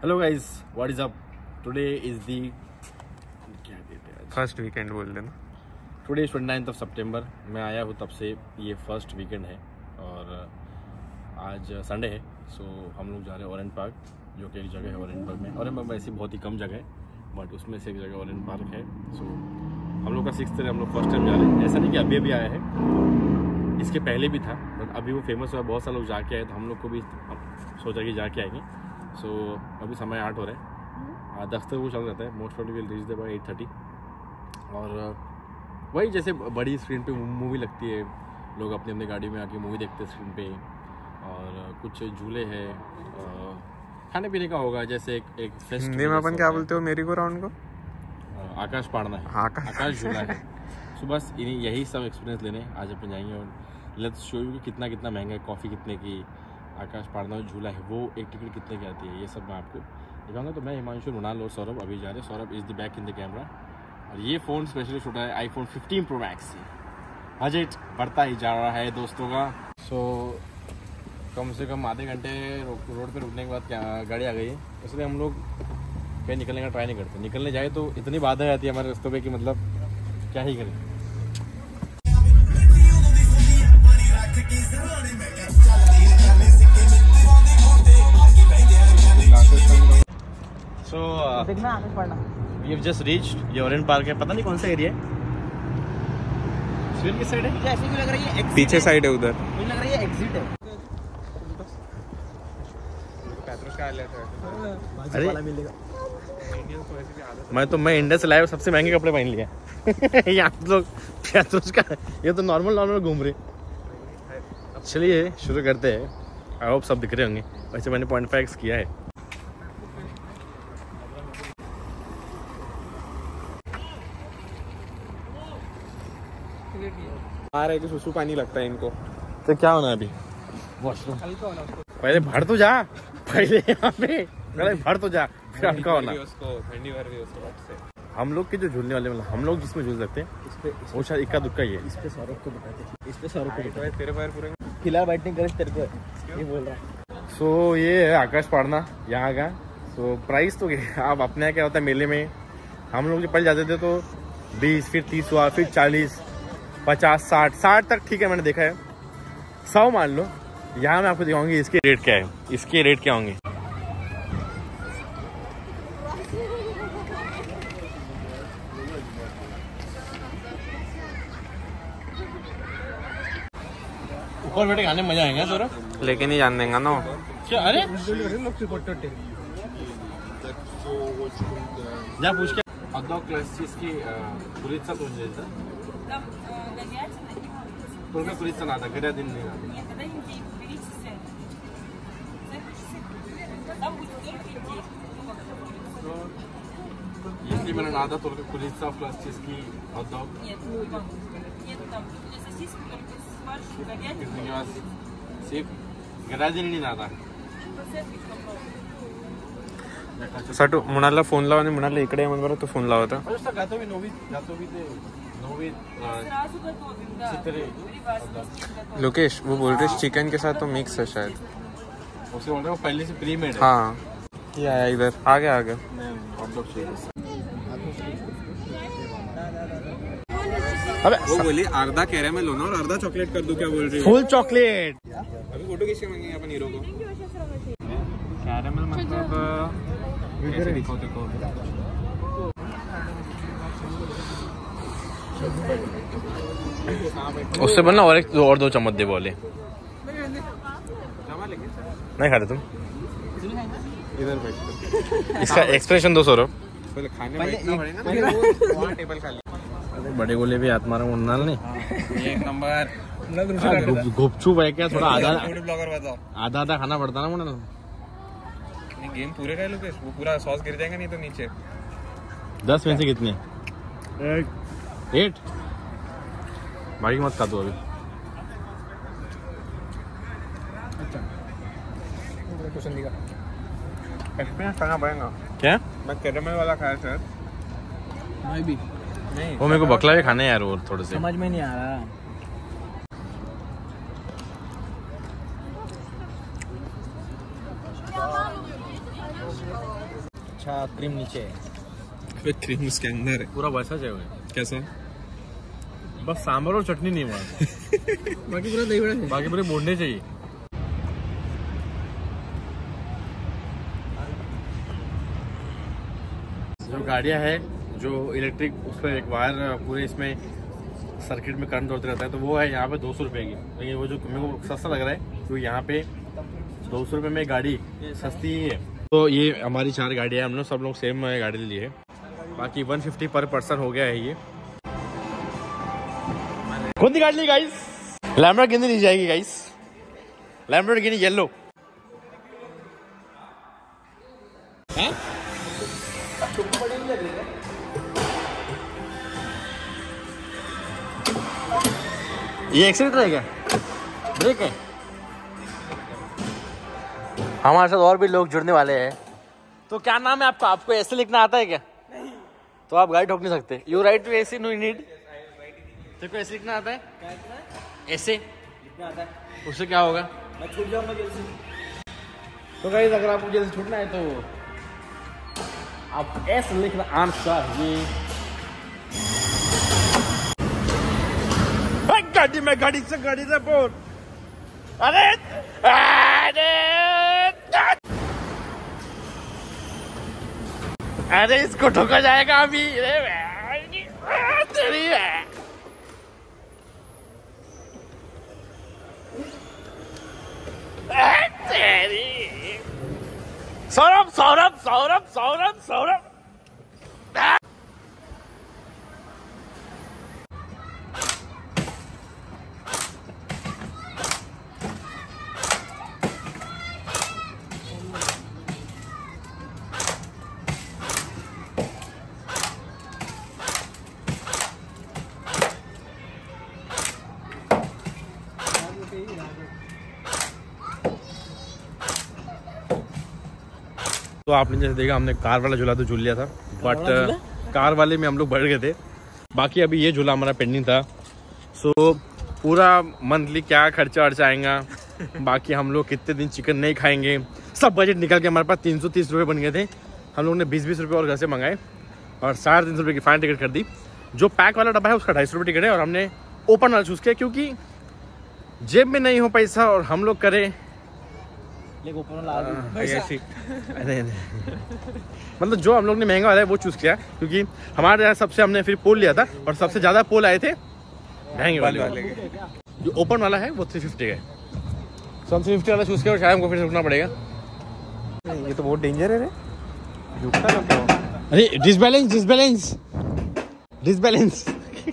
Hello guys, what is up? Today is the क्या कहते हैं, फर्स्ट वीकेंड बोल देना। टुडे इज 29th ऑफ सितंबर। मैं आया हूँ तब से ये फर्स्ट वीकेंड है और आज संडे है। सो हम लोग जा रहे हैं ऑरेंज पार्क, जो कि एक जगह है ऑरेंज पार्क में। ऑरेंज पार्क में ऐसी बहुत ही कम जगह है बट उसमें से एक जगह ऑरेंज पार्क है। सो हम लोग का 6th है, हम लोग फर्स्ट टाइम जा रहे हैं। ऐसा नहीं कि अभी अभी आया है, इसके पहले भी था बट अभी वो फेमस हुआ, बहुत सारे लोग जाके आए तो हम लोग को भी सोचा कि जाके आएंगे। सो अभी समय 8 हो रहा है, 10 तक वो चल रहता है। Most probably will reach the by 8:30। और वही जैसे बड़ी स्क्रीन पे मूवी लगती है, लोग अपनी अपनी गाड़ी में आके मूवी देखते हैं स्क्रीन पे। और कुछ झूले हैं, खाने पीने का होगा, जैसे एक फेस्ट। हिंदी में अपन क्या बोलते हो मेरी को राउंड को? आकाश पाड़ना है, आकाश झूला है। सो बस यही सब एक्सपीरियंस लेने आज अपन जाएंगे और लेट्स शो यू कि कितना कितना महंगा है, कॉफ़ी कितने की, आकाश पाड़ना झूला है वो एक टिकट कितने की आती है, ये सब मैं आपको दिखाऊंगा। तो मैं हिमांशु, मृणाल और सौरभ अभी जा रहे हैं। Saurabh is the back in the camera और ये फ़ोन स्पेशली छोटा है iPhone 15 Pro Max से। बजट बढ़ता ही जा रहा है दोस्तों का। सो कम से कम आधे घंटे रोड पे रुकने के बाद क्या गाड़ी आ गई है, इसलिए हम लोग कहीं निकलने का ट्राई नहीं करते। निकलने जाए तो इतनी बाधा आती है हमारे रास्तों पे कि मतलब क्या ही करें। So we have just reached ये ऑरेंज पार्क है। पता नहीं कौन सा एरिया है, किस साइड है? ऐसे लग रही है पीछे साइड है, उधर मुझे लग रही है एग्जिट है। अरे मैं इंडिया से लाया सबसे महंगे कपड़े पहन लिया। यहाँ लोग का ये तो नॉर्मल घूम रहे। चलिए शुरू करते हैं। आई होप सब दिख रहे होंगे। वैसे मैंने 0.5x किया है। आ रहा है कि सुसु पानी लगता है इनको, तो क्या होना अभी? वॉशरूम पहले भर तो जा, पहले यहाँ पे पहले भर तो जा, फिर हल्का होना। ठंडी भर रही उसको। हम लोग के जो झूलने वाले मतलब हम लोग जिसमें झूल सकते हैं वो शायद इक्का दुक्का ही है। इस पे सौरभ को बताते, इस पे सौरभ को बताते। तेरे पैर पूरे फिलहाल बैटिंग करे तेरे को ये बोल रहा है। सो ये है आकाश पाड़ना यहाँ का। सो प्राइस तो आप अपने यहाँ क्या होता है मेले में, हम लोग जब पहले जाते थे तो 20, फिर 30 हुआ, फिर 40, 50, 60 तक ठीक है, मैंने देखा है। 100 मान लो। यहाँ मैं आपको दिखाऊंगी इसके रेट क्या है, इसके रेट क्या होंगे। ऊपर बैठे खाने में मजा आएगा सौरभ, लेकिन नहीं जान देंगे ना क्या? अरे जा पूछ के हॉटडॉग क्लासेसची कुरीचा दोन द्यायचा, только курица надо, говядины не надо. Нет, тогда индейку берите сет. Там будет только индейка. Если мне надо только курица, классический хот-дог. Нет, нет, там будет сосиска только с фаршем, говядиной. Извини вас, сип, говядины не надо. सटू मुणाला फोन लावा आणि मुणाला इकडे म्हणून बरं, तो फोन लावता. Готові нові Сразу готовим, да. При вас готовим. लोकेश वो बोल रहे चिकन के साथ तो मिक्स है शायद। उसे बोल रहे हो पहले से प्री मेड है। हाँ ये आया इधर, आ गया हॉटडॉग शेक। अबे वो बोली अर्धा कैरेमल लो ना और अर्धा चॉकलेट कर दूं, क्या बोल रही हो? Full chocolate. अभी फोटो किसके मांगेंगे अपन हीरो को? कैरेमल मतलब कैसे दिखाओ देखो। उससे बनना और दो चम्मच दे बोले। नहीं खाते तुम? इधर बैठ। इसका एक्सप्रेशन दो सौरभ। पहले खाने में बैठना पड़ेगा ना, वहाँ टेबल खाली। बड़े गोले भी हाथ मारा मुन्नाल ने। एक नंबर गुपचुप है क्या? थोड़ा फूड ब्लॉगर बताओ। आधा खाना पड़ता ना मुन्नाल। नहीं गेम पूरे का लोकेश, वो पूरा सॉस गिर जाएगा नहीं तो नीचे। 10 में से कितने? 8। भाई मत खा दो अभी। एक्सपीरियंस करना पड़ेगा। क्या? मैं कैरेमल वाला खाया सर। मैं भी नहीं, वो मेरे को बकला के खाने यार, वो थोड़े से समझ में नहीं आ रहा। अच्छा क्रीम नीचे है। अबे क्रीम उसके अंदर है। पूरा वैसा चाहिए। कैसा? बस सांभर और चटनी नहीं हुआ। बाकी पूरा दही बड़ा है। बाकी पूरे मोड़ने चाहिए। जो गाड़ियाँ हैं जो इलेक्ट्रिक, उस पर एक वायर पूरे इसमें सर्किट में करंट दौड़ते रहता है, तो वो है यहाँ पे 200 रुपये की। लेकिन वो जो मेरे को सस्ता लग रहा है क्योंकि यहाँ पे 200 रुपये में गाड़ी सस्ती ही है। तो ये हमारी 4 गाड़ियाँ, हम लोग सब लोग सेम गाड़ी ली है। बाकी 150 पर पर्सन हो गया है ये। कौन सी गाड़ी ली गाइस? लैम्बोर्गिनी ली जाएगी गाइस, लैम्बोर्गिनी येलो। ये एक्सीलेटर है क्या? ब्रेक है? हमारे साथ और भी लोग जुड़ने वाले हैं। तो क्या नाम है आपका? आपको ऐसे लिखना आता है क्या? नहीं। तो आप गाड़ी ठोक नहीं सकते। यू राइट टू ऐसे नो नीड। तेरे को ऐसे लिखना आता है? ऐसे लिखना आता है। उससे क्या होगा? मैं छूट जाऊंगा जल्दी से। तो गाइस अगर आपको जल्दी छूटना है तो आप ऐसे लिखना आंसर। ये गाड़ी से बोल। अरे अरे इसको ठोका जाएगा अभी। तेरी है। तेरी सौरभ सौरभ सौरभ सौरभ सौरभ। तो आपने जैसे देखा हमने कार वाला झूला तो झूल लिया था, बट कार वाले में हम लोग बढ़ गए थे। बाकी अभी ये झूला हमारा पेंडिंग था। सो पूरा मंथली क्या खर्चा वर्चा आएगा, बाकी हम लोग कितने दिन चिकन नहीं खाएंगे, सब बजट निकल के हमारे पास 330 रुपये बन गए थे। हम लोगों ने 20-20 रुपये और घर से मंगाए और 350 रुपये की फाइनल टिकट कर दी। जो पैक वाला डब्बा है उसका 250 रुपये टिकट है और हमने ओपन वाला चूज़ किया क्योंकि जेब में नहीं हो पैसा और हम लोग करें मतलब जो हम लोग ने महंगा वाला है वो चूज किया क्योंकि हमारे यहाँ सबसे हमने फिर पोल लिया था और सबसे ज्यादा पोल आए थे महंगे वाले। जो ओपन वाला है वो 350 का है। तो हम 350 वाला चूज किया और शायद हमको फिर से रुकना पड़ेगा। ये तो बहुत डेंजर है रे। अरे डिसबैलेंस डिसबैलेंस डिसबैलेंस।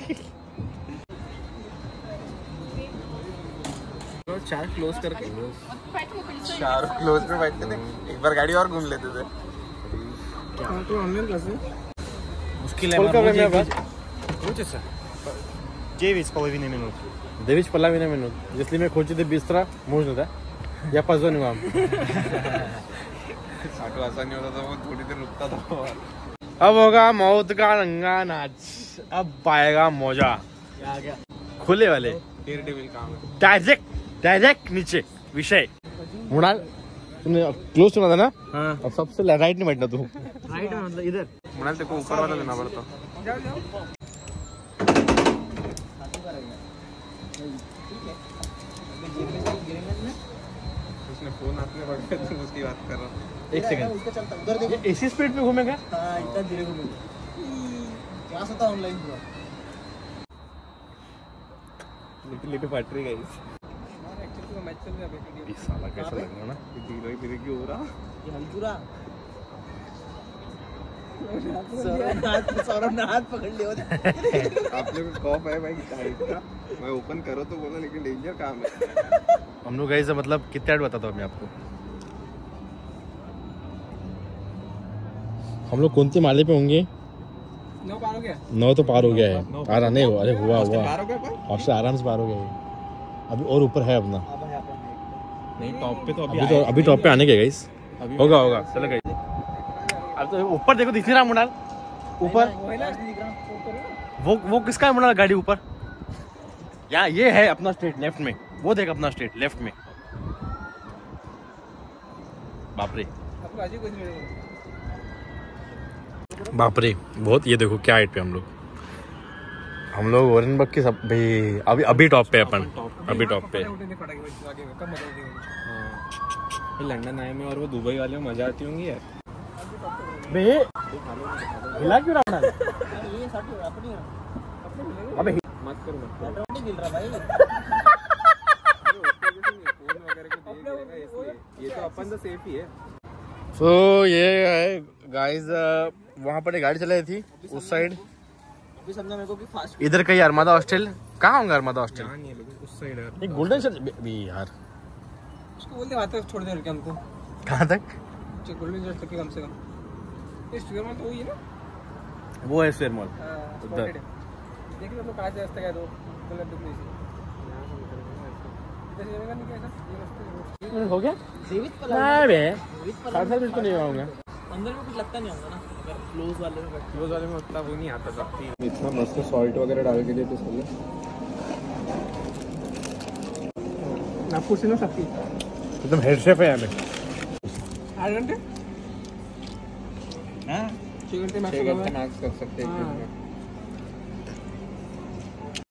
चार क्लोज करके चार क्लोज पे बैठते थे, एक बार गाड़ी और घूम लेते थे। मुश्किल है। 9,5 minut. 9,5 minut. Jeśli mnie chodzi do bistra, można, tak? Ja podzwonię wam. Auto ऐसा नहीं होता था, वो थोड़ी देर रुकता था। अब होगा मौत का रंगा नाच, अब पाएगा मौजा। खुले वाले डायरेक्ट नीचे विषय। मुनाल तुमने क्लोज सुना था ना? हाँ। अब सबसे राइट नहीं बैठना तू। राइट में मतलब इधर। मुनाल तेरे को ऊपर वाला देना पड़ता। उसने फोन हाथ में पकड़ के उसकी बात कर रहा। एक सेकंड, इसी स्पीड पे घूमेगा? हाँ, इतना धीरे घूमेगा। क्या होता ऑनलाइन पूरा। लिटिल फट रही गाइस। इस साला कैसा लग रहा है ना? धीरे क्यों हो रहा? ये हल्चूरा। सौरभ ने हाथ पकड़ लिया। आप लोग को कॉफ है भाई टाइट का। मैं ओपन करो तो बोला लेकिन डेंजर काम है। हम लोग गाइस मतलब कितना ऐड बताता हूँ मैं आपको। हम लोग कौन से माले पे होंगे? 9 पार हो गया। 9 तो पार हो गया है। आराम नहीं हुआ। अरे हुआ पार हो गया पर? ऑप्शन आराम से पार हो गया है। अभी और ऊपर है अपना। नहीं टॉप पे तो अभी टॉप पे आने के गाइस। होगा चलो गाइस। अब तो ऊपर देखो, दिख नहीं रहा मुनाल ऊपर? वो किसका है मुनाल गाड़ी ऊपर? यहाँ ये है अपना स्ट्रेट लेफ्ट में। वो देख अपना स्ट्रेट लेफ्ट में। बाप रे। बाप रे बहुत। ये देखो क्या हाइट पे हम लोग ओरेनबर्ग के सब भाई अभी टॉप पे अपन, अभी टॉप पे। लंदन आए में और वो दुबई वाले में मजा आती होंगी यार। बे हिला क्यों रहा है? ये साथ अपनी अबे मत करो मत करो। नहीं गिर रहा भाई। फोन वगैरह को देख लेगा इसलिए, ये तो अपन तो सेफ ही है। तो ये है गाइस, वहाँ पर एक गाड़ी चलाई थी उस साइड। अभी समझा मेरे को कि फास्ट इधर कहीं अरमादा हॉस्टल, कहाँ होंगे अरमादा हॉस्टल? यहाँ नहीं है लेकिन उस साइड है। एक गोल्डन शर्ट भी यार, उसको बोलते वहाँ तक छोड़ दे रहे हमको। कहाँ तक? गोल्डन जस्ट तक कम से कम। ये स्टूडियो में तो वही है ना, वो है स्क्वायर मॉल उधर। देख लो कहाँ से रास्ता क्या दो गलत दुख नहीं हो गया। सेवित साथ बिल्कुल नहीं आऊंगा। अंदर में कुछ लगता नहीं होगा ना, अगर क्लोज वाले में क्लोज वाले में उतना वो नहीं आता था। इतना मस्त सॉल्ट वगैरह डाल के देते इसको। नागपुर से ना सकती एकदम हेड शेफ है हमें। 8 घंटे, 6 घंटे 6 घंटे मैक्स कर सकते हैं।